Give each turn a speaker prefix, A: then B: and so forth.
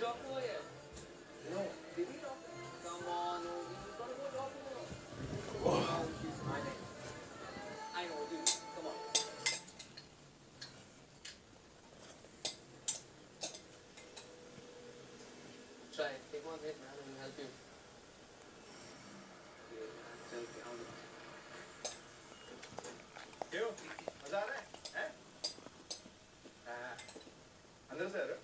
A: doctor yet? No. Did he doctor? Come on, Ovi. You gotta go doctor. Oh, she's smiling. I know, dude. Come on. Try. Take one hit, man. I'll help you. चल के आओ. क्यों? मजा आ रहा है? हैं? हाँ. अंदर से आ रहे हो?